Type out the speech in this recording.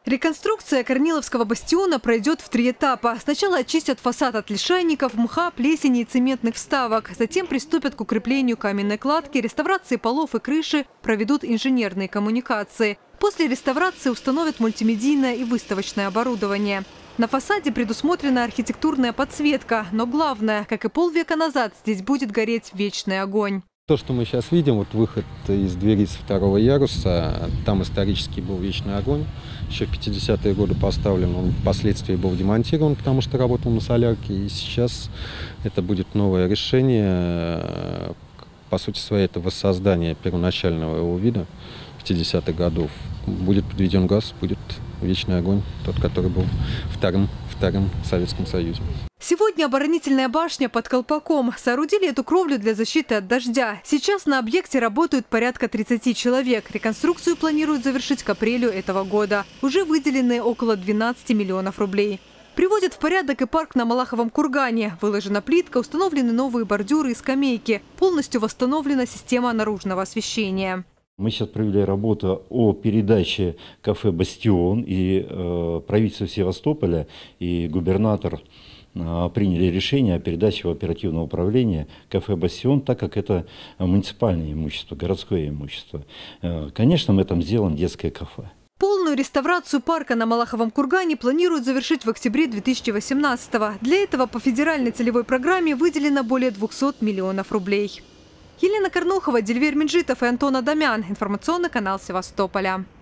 Реконструкция Корниловского бастиона пройдет в 3 этапа. Сначала очистят фасад от лишайников, мха, плесени и цементных вставок. Затем приступят к укреплению каменной кладки, реставрации полов и крыши, проведут инженерные коммуникации. После реставрации установят мультимедийное и выставочное оборудование. На фасаде предусмотрена архитектурная подсветка. Но главное, как и полвека назад, здесь будет гореть вечный огонь. То, что мы сейчас видим, вот выход из двери с 2-го яруса, там исторически был вечный огонь. Еще в 50-е годы поставлен, он впоследствии был демонтирован, потому что работал на солярке. И сейчас это будет новое решение. По сути своей, это воссоздание первоначального его вида 50-х годов. Будет подведен газ, будет вечный огонь, тот, который был в Втором Советском Союзе. Сегодня оборонительная башня под колпаком. Соорудили эту кровлю для защиты от дождя. Сейчас на объекте работают порядка 30 человек. Реконструкцию планируют завершить к апрелю этого года. Уже выделены около 12 миллионов рублей. Приводят в порядок и парк на Малаховом кургане. Выложена плитка, установлены новые бордюры и скамейки. Полностью восстановлена система наружного освещения. Мы сейчас провели работу о передаче кафе «Бастион», и правительство Севастополя и губернатор приняли решение о передаче в оперативное управление кафе «Бастион», так как это муниципальное имущество, городское имущество. Конечно, мы там сделаем детское кафе. Полную реставрацию парка на Малаховом кургане планируют завершить в октябре 2018-го. Для этого по федеральной целевой программе выделено более 200 миллионов рублей. Елена Корнухова, Дильвер Минджитов и Антон Адамян. Информационный канал Севастополя.